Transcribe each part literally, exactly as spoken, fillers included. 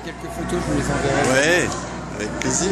quelques photos, je vous les enverrai. Ouais, avec plaisir.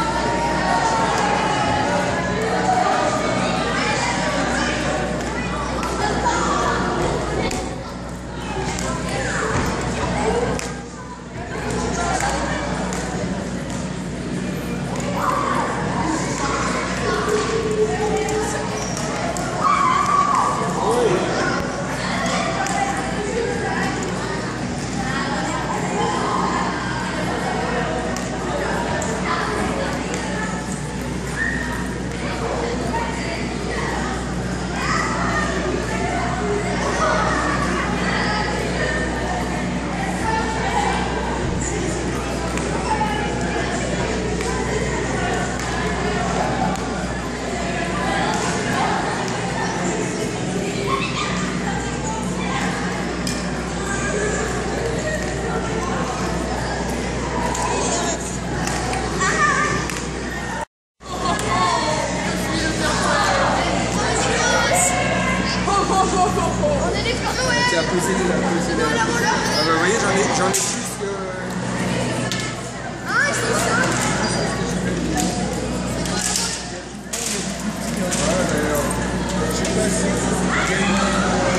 Tiens, posez-les là, posez-les là. Ah bah vous voyez, j'en ai, j'en ai plus que... Ah, ils sont ça. Ouais, d'ailleurs. Je sais pas si...